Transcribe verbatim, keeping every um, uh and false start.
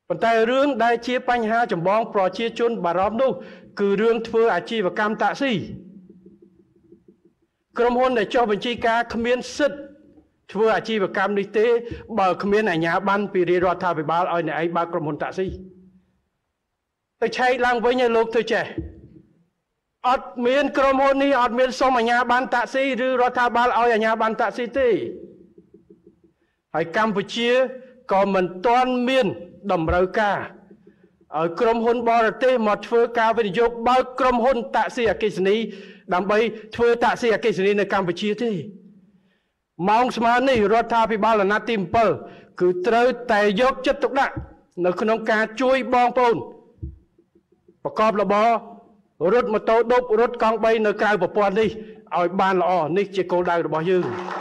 ប៉ុន្តែរឿងដែលជាបញ្ហាចម្បងប្រជាជនបារម្ភនោះគឺរឿងធ្វើអាជីវកម្មតាក់ស៊ីក្រុមហ៊ុនដែលចុះបញ្ជីការគ្មានសិទ្ធិធ្វើអាជីវកម្មនេះទេបើគ្មានអាជ្ញាប័ណ្ណពីរាជរដ្ឋាភិបាលឲ្យអ្នកឯងបើកក្រុមហ៊ុនតាក់ស៊ីទៅឆែកឡើងវិញឲ្យលោកធ្វើចេះអត់មានក្រុមហ៊ុននេះអត់មានសុំអាជ្ញាប័ណ្ណតាក់ស៊ីឬរដ្ឋាភិបាលឲ្យអាជ្ញាប័ណ្ណតាក់ស៊ីទេហើយកម្ពុជាក៏មិនទាន់មានតម្រូវការឲ្យក្រុមហ៊ុនបរទេសមកធ្វើការវិនិយោគបើកក្រុមហ៊ុនតាក់ស៊ីអគ្គិសនីដើម្បីធ្វើតាក់ស៊ីអគ្គិសនីនៅកម្ពុជាទេម៉ោងស្មើនេះរដ្ឋាភិបាលអាណត្តិទីbảyគឺត្រូវតែយកចិត្តទុកដាក់នៅក្នុងការជួយបងប្អូនប្រកបរបររត់ម៉ូតូឌុបរត់កង់បីនៅក្រៅប្រព័ន្ធនេះឲ្យបានល្អនេះជាគោលដៅរបស់យើង